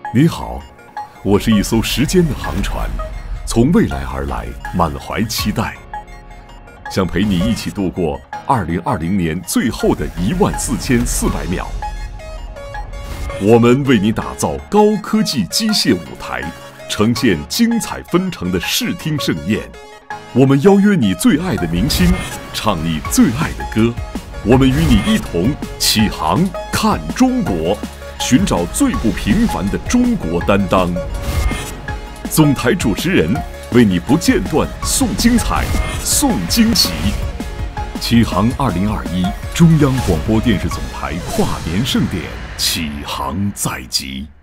你好，我是一艘时间的航船，从未来而来，满怀期待，想陪你一起度过2020年最后的14400秒。我们为你打造高科技机械舞台，呈现精彩纷呈的视听盛宴。我们邀约你最爱的明星，唱你最爱的歌。我们与你一同起航看中国，寻找最不平凡的中国担当。总台主持人为你不间断送精彩，送惊喜。起航2021，中央广播电视总台跨年盛典，起航在即。